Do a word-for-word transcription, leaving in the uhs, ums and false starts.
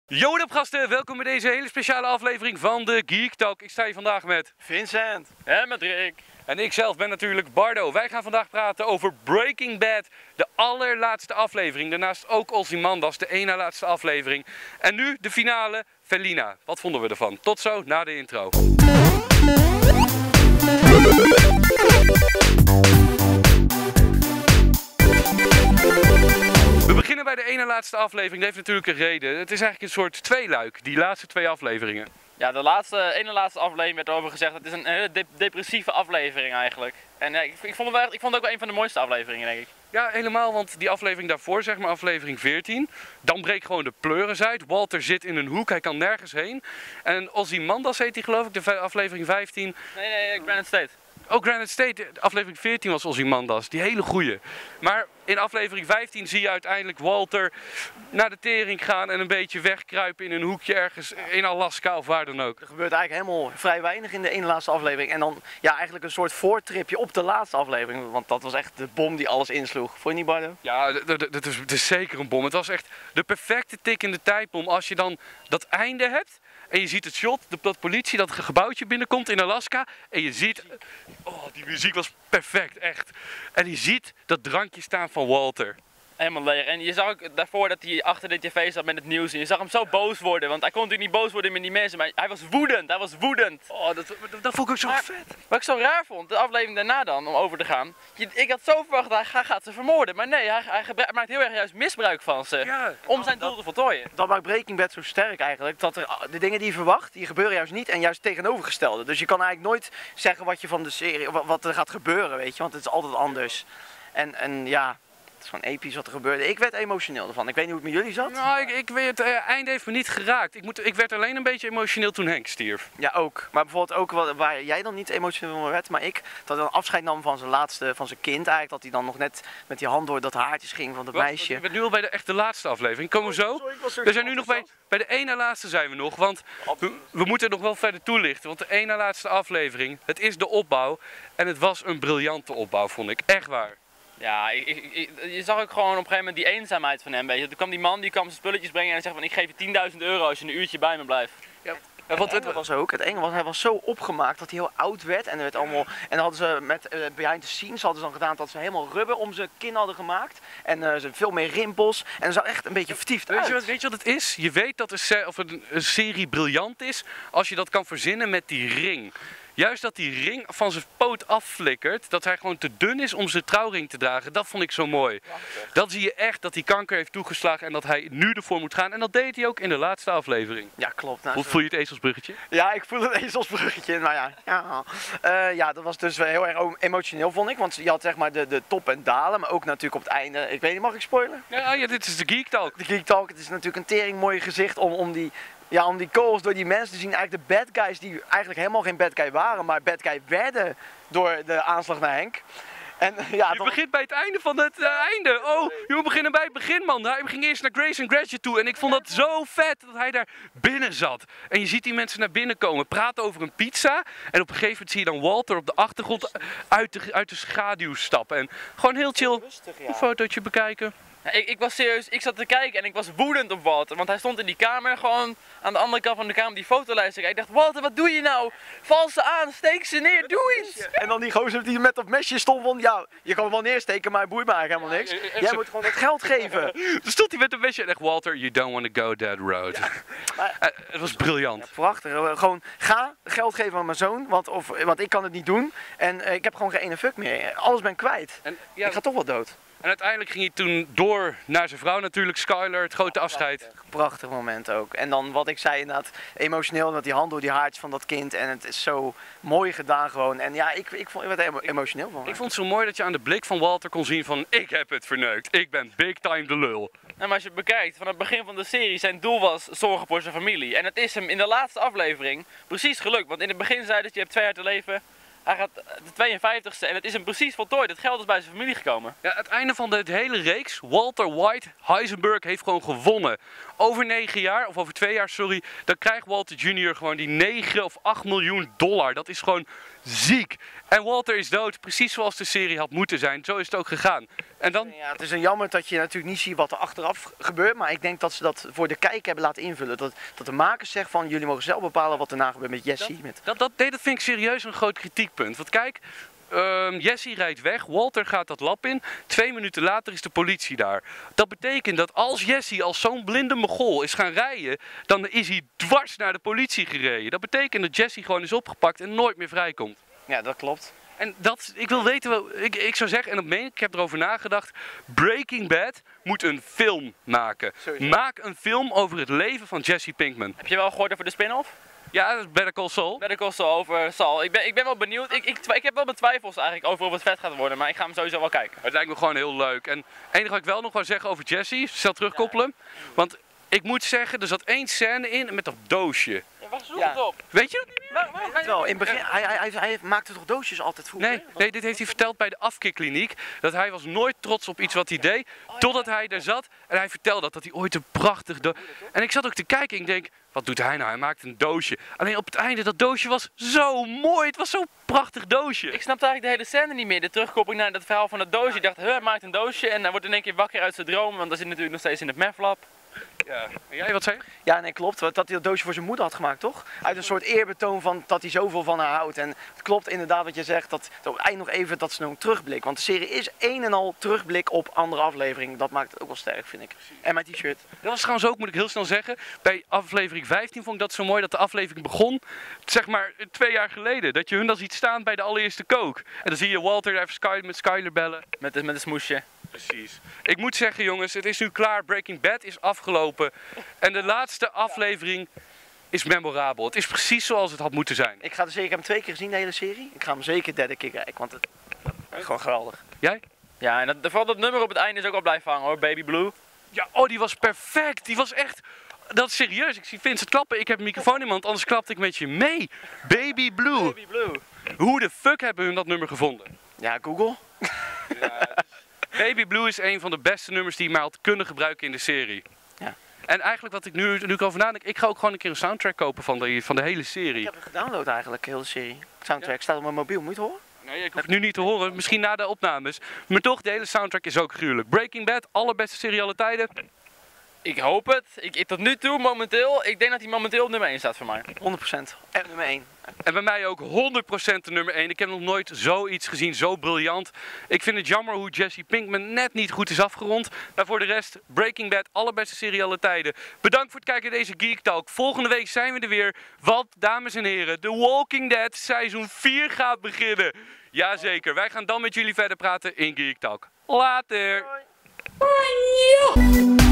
Yo, wat up gasten, welkom bij deze hele speciale aflevering van de Geek Talk. Ik sta hier vandaag met Vincent en met Rick. En ik zelf ben natuurlijk Bardo. Wij gaan vandaag praten over Breaking Bad, de allerlaatste aflevering. Daarnaast ook Ozymandias, de één na laatste aflevering. En nu de finale, Felina. Wat vonden we ervan? Tot zo, na de intro. We beginnen bij de ene laatste aflevering. Dat heeft natuurlijk een reden. Het is eigenlijk een soort tweeluik, die laatste twee afleveringen. Ja, de laatste, ene laatste aflevering werd erover gezegd. Het is een hele de depressieve aflevering eigenlijk. En ja, ik, ik, vond het wel, ik vond het ook wel een van de mooiste afleveringen, denk ik. Ja, helemaal, want die aflevering daarvoor, zeg maar aflevering veertien, dan breekt gewoon de pleuris uit. Walter zit in een hoek, hij kan nergens heen. En Ozymandias heet hij geloof ik, de aflevering vijftien. Nee, nee, Granite State. Oh, Granite State, aflevering veertien was Ozymandias, die hele goeie. Maar in aflevering vijftien zie je uiteindelijk Walter naar de tering gaan en een beetje wegkruipen in een hoekje ergens in Alaska of waar dan ook. Er gebeurt eigenlijk helemaal vrij weinig in de ene laatste aflevering. En dan ja, eigenlijk een soort voortripje op de laatste aflevering. Want dat was echt de bom die alles insloeg. Vond je niet, Bardo? Ja, dat is, is zeker een bom. Het was echt de perfecte tik in de tijdbom als je dan dat einde hebt. En je ziet het shot, dat politie, dat gebouwtje binnenkomt in Alaska. En je ziet, oh die muziek was perfect, echt. En je ziet dat drankje staan van Walter. Helemaal leeg. En je zag ook daarvoor dat hij achter de tv zat met het nieuws. En je zag hem zo boos worden. Want hij kon natuurlijk niet boos worden met die mensen. Maar hij was woedend. Hij was woedend. Oh, dat, dat vond ik ook zo maar, vet. Wat ik zo raar vond, de aflevering daarna dan, om over te gaan. Je, ik had zo verwacht dat hij gaat ze vermoorden. Maar nee, hij, hij maakt heel erg juist misbruik van ze. Ja, om zijn doel te voltooien. Dat maakt Breaking Bad zo sterk eigenlijk. Dat er, de dingen die je verwacht, die gebeuren juist niet. En juist tegenovergestelde. Dus je kan eigenlijk nooit zeggen wat je van de serie, wat, wat er gaat gebeuren, weet je. Want het is altijd anders. En, en ja... Het is gewoon episch wat er gebeurde. Ik werd emotioneel ervan. Ik weet niet hoe het met jullie zat. Nou, ik, ik weet, het uh, einde heeft me niet geraakt. Ik, moet, ik werd alleen een beetje emotioneel toen Henk stierf. Ja, ook. Maar bijvoorbeeld ook wat, waar jij dan niet emotioneel van werd, maar ik. Dat hij dan afscheid nam van zijn laatste, van zijn kind eigenlijk. Dat hij dan nog net met die hand door dat haartjes ging van dat wat, meisje. Ik ben nu al bij de echte laatste aflevering. Komen we zo? Oh, sorry, we zijn nu nog bij, bij de één na laatste zijn we nog. Want we, we moeten nog wel verder toelichten. Want de één na laatste aflevering, het is de opbouw. En het was een briljante opbouw, vond ik. Echt waar. Ja, ik, ik, ik, je zag ook gewoon op een gegeven moment die eenzaamheid van hem, weet je. Toen kwam die man, die kwam zijn spulletjes brengen en hij zegt van ik geef je tienduizend euro als je een uurtje bij me blijft. Ja. Ja, want het was ook, het enge was, hij was zo opgemaakt dat hij heel oud werd en, het allemaal, en dan hadden ze met uh, behind the scenes hadden ze dan gedaan dat ze helemaal rubber om zijn kin hadden gemaakt en uh, ze veel meer rimpels en dat zag echt een beetje vertiefd uit. Weet je, wat, weet je wat het is? Je weet dat een, se of een, een serie briljant is als je dat kan verzinnen met die ring. Juist dat die ring van zijn poot afflikkert, dat hij gewoon te dun is om zijn trouwring te dragen, dat vond ik zo mooi. Dat zie je echt, dat hij kanker heeft toegeslagen en dat hij nu ervoor moet gaan. En dat deed hij ook in de laatste aflevering. Ja, klopt. Nou, Hoe voel je het ezelsbruggetje? Ja, ik voel het ezelsbruggetje. Nou ja, ja. Uh, ja, dat was dus heel erg emotioneel, vond ik. Want je had zeg maar de, de top en dalen, maar ook natuurlijk op het einde. Ik weet niet, mag ik spoilen? Ja, ja, dit is de Geek Talk. De Geek Talk, het is natuurlijk een tering mooi gezicht om, om die... Ja, om die calls door die mensen te zien, eigenlijk de bad guys die eigenlijk helemaal geen bad guy waren, maar bad guy werden door de aanslag naar Henk. En, ja, je dan... begint bij het einde van het uh, einde. Oh, je moet beginnen bij het begin, man. Hij ging eerst naar Grace and Graduate toe en ik vond dat zo vet dat hij daar binnen zat. En je ziet die mensen naar binnen komen, praten over een pizza en op een gegeven moment zie je dan Walter op de achtergrond uit de, uit de schaduw stappen. En gewoon heel chill rustig, ja. Een fotootje bekijken. Ja, ik, ik was serieus, ik zat te kijken en ik was woedend op Walter, want hij stond in die kamer gewoon aan de andere kant van de kamer die fotolijst te kijken. Ik dacht, Walter, wat doe je nou? Val ze aan, steek ze neer, doe iets! En dan die gozer die met dat mesje stond van, ja, je kan hem wel neersteken, maar het boeit me eigenlijk helemaal niks. Ja, jij moet gewoon het geld geven. Dan stond hij met een mesje en echt, Walter, you don't want to go that road. Ja, maar, uh, het was briljant. Ja, prachtig, gewoon ga geld geven aan mijn zoon, want, of, want ik kan het niet doen. En uh, ik heb gewoon geen ene fuck meer, alles ben kwijt. En, ja, ik ga toch wel dood. En uiteindelijk ging hij toen door naar zijn vrouw natuurlijk, Skyler, het grote afscheid. Prachtig, prachtig moment ook. En dan wat ik zei inderdaad, emotioneel met die hand door die haartjes van dat kind. En het is zo mooi gedaan gewoon. En ja, ik, ik, vond, ik werd er emo emotioneel van. Ik vond het zo mooi dat je aan de blik van Walter kon zien van ik heb het verneukt. Ik ben big time de lul. Nou, maar als je bekijkt, van het begin van de serie, zijn doel was zorgen voor zijn familie. En het is hem in de laatste aflevering precies gelukt. Want in het begin zei hij dat je hebt twee jaar te leven. Hij gaat de tweeënvijftigste en het is hem precies voltooid. Het geld is bij zijn familie gekomen. Ja, het einde van de hele reeks, Walter White Heisenberg heeft gewoon gewonnen. Over negen jaar, of over twee jaar, sorry, dan krijgt Walter junior gewoon die negen of acht miljoen dollar. Dat is gewoon ziek. En Walter is dood, precies zoals de serie had moeten zijn. Zo is het ook gegaan. En dan... Ja, het is een jammer dat je natuurlijk niet ziet wat er achteraf gebeurt, maar ik denk dat ze dat voor de kijker hebben laten invullen. Dat, dat de makers zeggen van, jullie mogen zelf bepalen wat erna gebeurt met Jesse. Dat, met... dat, dat, nee, dat vind ik serieus een groot kritiekpunt. Want kijk, um, Jesse rijdt weg, Walter gaat dat lab in. Twee minuten later is de politie daar. Dat betekent dat als Jesse als zo'n blinde mogol is gaan rijden, dan is hij dwars naar de politie gereden. Dat betekent dat Jesse gewoon is opgepakt en nooit meer vrijkomt. Ja, dat klopt. En dat, ik wil weten, wel- ik, ik zou zeggen, en dat meen ik, ik heb erover nagedacht, Breaking Bad moet een film maken. Sowieso. Maak een film over het leven van Jesse Pinkman. Heb je wel gehoord over de spin-off? Ja, dat is Better Call Saul. Better Call Saul over Saul. Ik ben, ik ben wel benieuwd. Ik, ik, twi- ik heb wel mijn twijfels eigenlijk over of het vet gaat worden, maar ik ga hem sowieso wel kijken. Het lijkt me gewoon heel leuk. En het enige wat ik wel nog wil zeggen over Jesse, snel terugkoppelen. Want ik moet zeggen, er zat één scène in met dat doosje. Ja, waar zoek Ja. het op? Weet je dat niet meer? Waar, waar ga je Wel, in het begin, hij, hij, hij, hij maakte toch doosjes altijd vroeger? Nee, nee, dit heeft hij verteld bij de afkikkliniek. Dat hij was nooit trots op iets wat hij deed. Totdat hij daar zat en hij vertelde dat, dat hij ooit een prachtig doosje... En ik zat ook te kijken en ik denk, wat doet hij nou? Hij maakt een doosje. Alleen op het einde, dat doosje was zo mooi. Het was zo'n prachtig doosje. Ik snapte eigenlijk de hele scène niet meer. De terugkoppeling naar dat verhaal van het doosje. Ik dacht, huh, hij maakt een doosje en hij wordt in één keer wakker uit zijn droom. Want dat zit natuurlijk nog steeds in het meth lab. Ja. En jij, wat zei je? Ja, nee, klopt. Dat hij dat doosje voor zijn moeder had gemaakt, toch? Uit een soort eerbetoon van dat hij zoveel van haar houdt. En het klopt inderdaad wat je zegt, dat het ook eind nog even dat ze nog een terugblik. Want de serie is een en al terugblik op andere afleveringen. Dat maakt het ook wel sterk, vind ik. En mijn t-shirt. Dat was trouwens ook, moet ik heel snel zeggen, bij aflevering vijftien vond ik dat zo mooi dat de aflevering begon, zeg maar twee jaar geleden. Dat je hun dan ziet staan bij de allereerste kook. En dan zie je Walter even Sky, met Skyler bellen. Met, de- met een smoesje. Precies. Ik moet zeggen jongens, het is nu klaar. Breaking Bad is afgelopen. En de laatste aflevering is memorabel. Het is precies zoals het had moeten zijn. Ik ga er zeker, ik heb hem twee keer gezien, de hele serie. Ik ga hem zeker de derde keer kijken, want het is gewoon geweldig. Jij? Ja, en dat, vooral dat nummer op het einde is ook wel blijven hangen hoor, Baby Blue. Ja, oh die was perfect. Die was echt... Dat is serieus. Ik zie Vincent klappen. Ik heb een microfoon in mijn hand, anders klapte ik met je mee. Baby Blue. Baby Blue. Hoe de fuck hebben hun dat nummer gevonden? Ja, Google. Baby Blue is een van de beste nummers die je maar had kunnen gebruiken in de serie. Ja. En eigenlijk wat ik nu, nu ik over nadenk, ik ga ook gewoon een keer een soundtrack kopen van de, van de hele serie. Ik heb hem gedownload eigenlijk, heel de serie. Soundtrack staat op mijn mobiel, moet je het horen? Nee, ik hoef het nu niet te horen, misschien na de opnames. Maar toch, de hele soundtrack is ook gruwelijk. Breaking Bad, allerbeste serie alle tijden. Ik hoop het. Ik, ik, tot nu toe, momenteel, ik denk dat hij momenteel op nummer één staat voor mij. honderd procent. En nummer één. En bij mij ook honderd procent de nummer één. Ik heb nog nooit zoiets gezien, zo briljant. Ik vind het jammer hoe Jesse Pinkman net niet goed is afgerond. Maar voor de rest, Breaking Bad, allerbeste serie alle tijden. Bedankt voor het kijken naar deze Geek Talk. Volgende week zijn we er weer. Want, dames en heren, The Walking Dead seizoen vier gaat beginnen. Jazeker, wij gaan dan met jullie verder praten in Geek Talk. Later! Hoi.